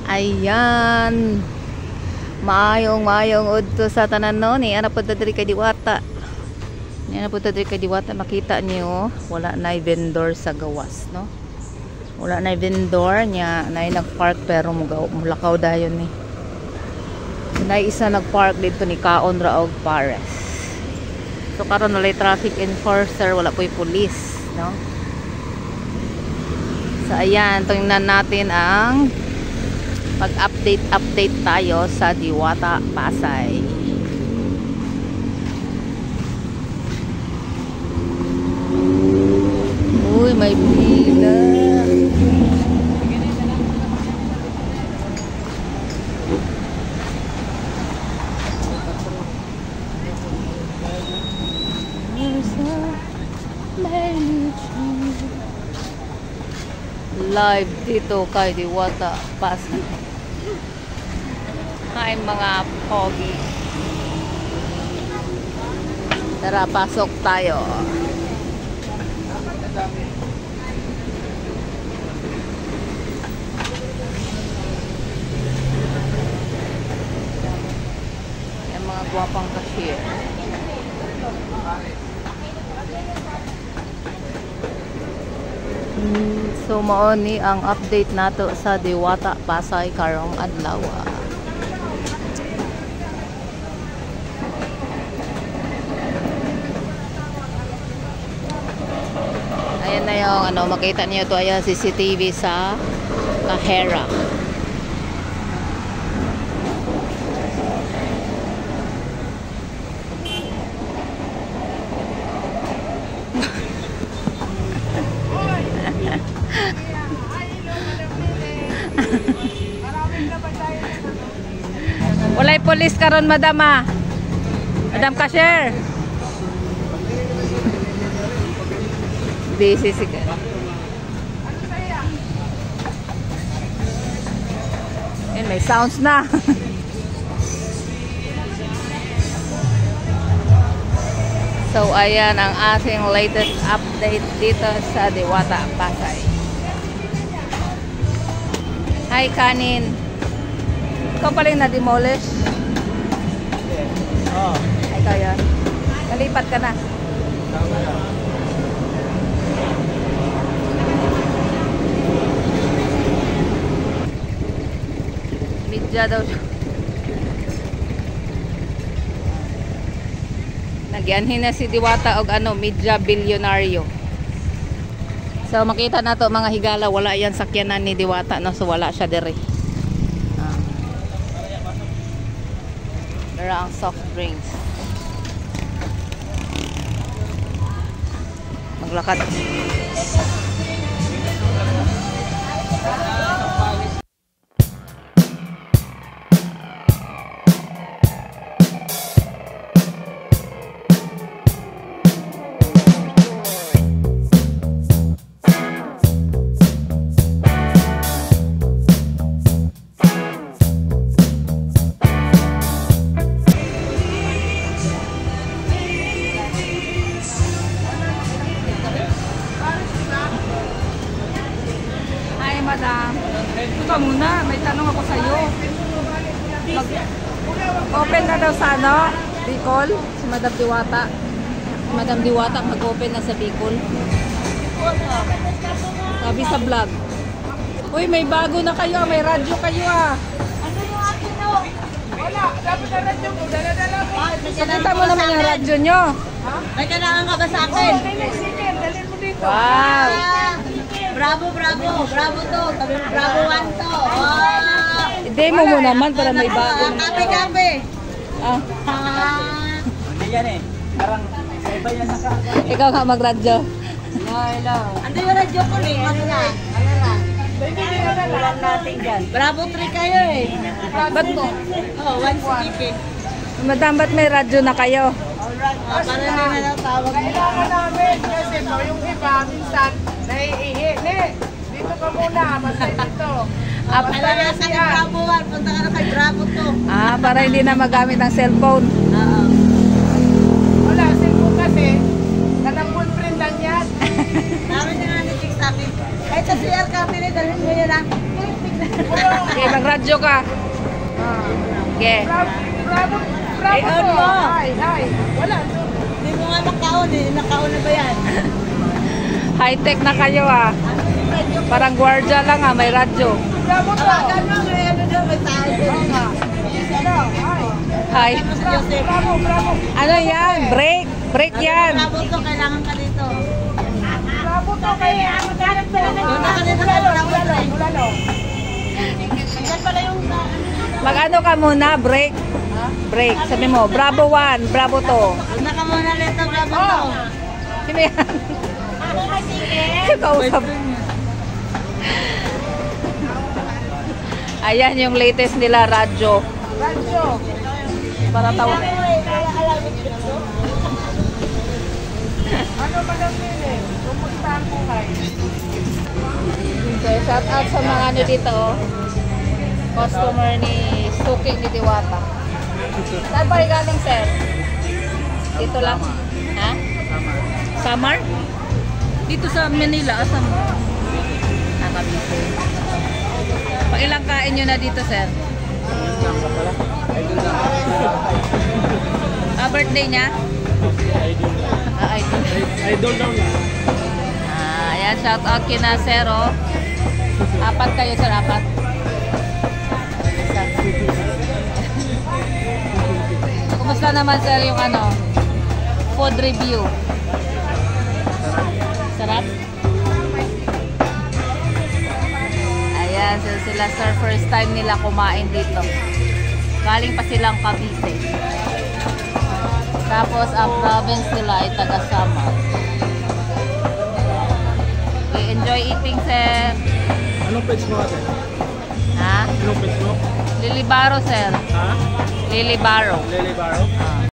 Ayan. Maayong udto sa tanan no ni ana pud diri kay Diwata. Ni ana pud diri kay Diwata, makita niyo wala na vendor sa gawas no. Wala na vendor nya, nay nagpark pero mulakaw dayon ni. Nay isa nagpark dito ni Kaon ra og Pares. So karon walay traffic enforcer, wala po'y pulis no. So ayan, tingnan natin ang mag-update tayo sa Diwata, Pasay. Uy, may pila. Live dito kay Diwata, Pasay. Hi mga pogi. Tara, pasok tayo. Yung mga gwapang cashier. So mao ni ang update nato sa Diwata, Pasay karong adlaw. Ayan na yung ano, makita niyo to, ayan CCTV sa Kahera. Walay polis karon madam ah. Madam cashier. Busy si ka. And may sounds na. So ayan ang ating latest update dito sa Diwata, Pasay. Hi Kanin. Ikaw pala yung na-demolish? Oo. Ay kaya. Nalipat ka na. Midya daw siya. Nagyanhin na si Diwata og ano, midya bilyonaryo. So makita na to mga higala, wala yan sakyanan ni Diwata no, so wala siya dire. Dara ang soft drinks. Maglakad. Madam, ito muna, may tanong ako sa iyo. Open na daw sa ano? Bicol? Si Madam Diwata. Si Madam Diwata mag-open na sa Bicol. Sabi sa vlog. Uy, may bago na kayo, may radyo kayo ah. Ano yung akin no? Wala, dapat na radyo mo, dala-dala mo. Pakita mo naman yung radyo nyo. May kailangan ka ba sa akin? Sige, dalhin mo dito. Wow! Bravo, bravo. Bravo to. Bravo 1 to. I-demo mo naman para may bago. Kape-kape. Ah. Hindi yan eh. Parang sa iba yan naka. Ikaw ka magradyo. Hello. Ando yung radyo ko eh. Ano na? Ulan natin dyan. Bravo 3 kayo eh. Ba't mo? Oh, 1 skipping. Madam, ba't may radyo na kayo? Para na lang tawag mo. Kailangan namin kasi yung iba minsan naiihi. Dito ka muna, masay dito. Wala na ka ng Bravo 1. Punta ka na kay Bravo 2. Ah, para hindi na magamit ang cellphone. Oo. Wala, cellphone kasi kanang boyfriend lang yan. Sabi niya nga ni Chicks sa akin. Kahit sa CR kami rin, dalhin mo yun ah. Okay, magradyo ka. Okay. Ay, on mo. Hindi mo nga makaon eh. Nakaon na ba yan? High-tech na kayo ah. Parang gwardiya lang ah, may radyo. Tawagan mo. May ano daw. May tao doon. Hi. Si Joseph. Ano yan? Break. Break yan. Bravo to. Kailangan ka dito. Bravo to. Kaya maghanap pala na. Doon na ka dito. Yan pala yung... Mag-ano ka muna? Break. Break. Sabi mo, Bravo 1, Bravo 2. Doon na ka muna dito. Bravo to. Sino yan? Kausap. Ayan yung latest nila, radyo. Radyo. Para tawa. Ano Madam Nene? Kumusta ang buhay? So, shout out sa mga ano dito, oh. Customer ni Suki ni Diwata. Saan pa rin galing, sir? Dito lang? Ha? Samar? Dito sa Manila, Samar. Nakabisi. Pag ilang kain nyo na dito, sir? Birthday niya? Idol. Idol daw niya. Ayan, shout out kina sir, oh. 4 kayo, sir, 4. Kumusta naman, sir, yung ano, food review? Sarap? Ayan, so sila, sir, first time nila kumain dito. Galing pa silang Cavite. Tapos, ang province nila ay taga-Samar. Okay, enjoy eating, sir. Anong page mo ate? Ha? Anong page mo? Lilibaro, sir. Ha? Lilibaro. Lily Barrow? Ah.